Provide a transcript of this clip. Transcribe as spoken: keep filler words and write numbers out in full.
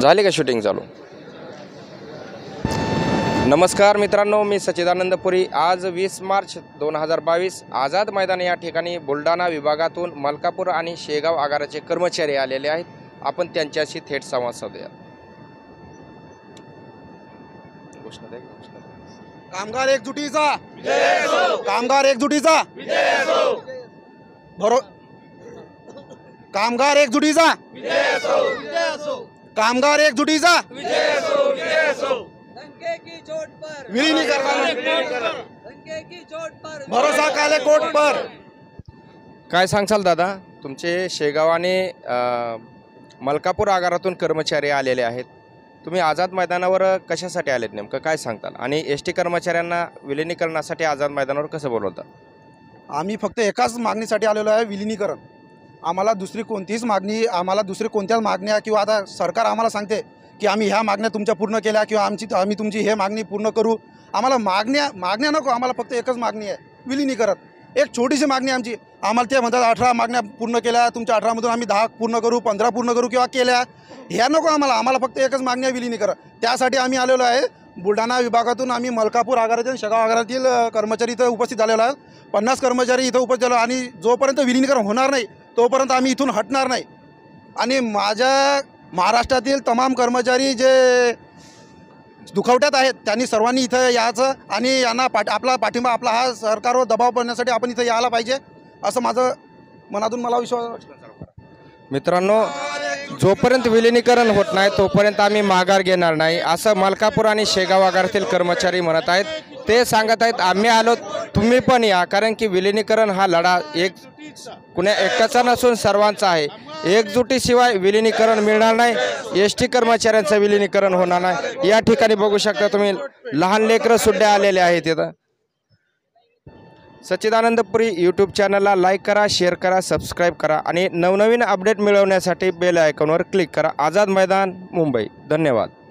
झाली का शूटिंग चालू? नमस्कार मित्रांनो, मी सच्चिदानंद पुरी। आज वीस मार्च दोन हजार बावीस आझाद मैदान या ठिकाणी बुलढाणा विभागातून मलकापूर आणि शेगाव आगाराचे कर्मचारी आलेले आहेत। आपण त्यांच्याशी थेट संवाद साधूया। कामगार एकजुटीचा विजय असो, कामगार एकजुटीचा विजय असो, बरो कामगार एकजुटीचा विजय असो, विजय असो, कामगार एकजुटीचा विजय असो, विजय असो, दंगे की चोट पर विलीनीकरण, दंगे की चोट पर भरोसा काले कोट पर। काय सांगसाल दादा, तुमचे शेगाव आणि मलकापूर आगारातून कर्मचारी आलेले आहेत। तुम्ही आझाद मैदानावर कशासाठी आलेत, नेमकं काय सांगताल? आणि एस टी कर्मचाऱ्यांना विलीनीकरणासाठी आझाद मैदानावर कसं बोलवता? आम्ही फक्त एकाच मागणीसाठी आलेलो आहे, विलीनीकरण। आम्हाला दुसरी कोणतीच मागणी आम्हाला दुसरी कोणत्याच मागण्या किंवा आता सरकार आम्हाला सांगते की आम्ही ह्या मागण्या तुमच्या पूर्ण केल्या किंवा आमची आम्ही तुमची हे मागणी पूर्ण करू। आम्हाला मागण्या मागण्या नको, आम्हाला फक्त एकच मागणी आहे, विलीनीकरण। एक छोटीशी मागणी आमची, आम्हाला ते म्हणतात अठरा मागण्या पूर्ण केल्या, तुमच्या अठरामधून आम्ही दहा पूर्ण करू, पंधरा पूर्ण करू किंवा केल्या, ह्या नको आम्हाला। आम्हाला फक्त एकच मागणी आहे, विलीनीकरण। त्यासाठी आम्ही आलेलो आहे बुलढाणा विभागातून। आम्ही मलकापूर आगारातील शेगाव आगारातील कर्मचारी इथं उपस्थित झालेलो आहे। पन्नास कर्मचारी इथं उपस्थित झालो आणि जोपर्यंत विलीनीकरण होणार नाही तोपर्यंत आम्ही इथून हटणार नाही। आणि माझ्या महाराष्ट्रातील तमाम कर्मचारी जे दुखवट्यात आहेत त्यांनी सर्वांनी इथं यायचं आणि यांना पाठ आपला पाठिंबा आपला हा सरकारवर दबाव पडण्यासाठी आपण इथं यायला पाहिजे, असं माझं मनातून मला विश्वास। मित्रांनो, जोपर्यंत विलीनीकरण होत नाही तोपर्यंत आम्ही माघार घेणार नाही, असं मलकापूर आणि शेगाव आगारातील कर्मचारी म्हणत आहेत। ते सांगत आहेत आम्ही आलो, तुम्ही पण या, कारण की विलीनीकरण हा लढा एक कुण्या एकाचा नसून सर्वांचा आहे। एकजुटीशिवाय विलीनीकरण मिळणार नाही, एस टी कर्मचाऱ्यांचं विलीनीकरण होणार नाही। या ठिकाणी बघू शकता तुम्ही, लहान लेकरं सुद्धा आलेले आहेत इथं। सच्चिदानंद पुरी यूट्यूब चॅनलला लाईक करा, शेअर करा, सबस्क्राईब करा आणि नवनवीन अपडेट मिळवण्यासाठी बेल आयकॉनवर क्लिक करा। आझाद मैदान, मुंबई। धन्यवाद।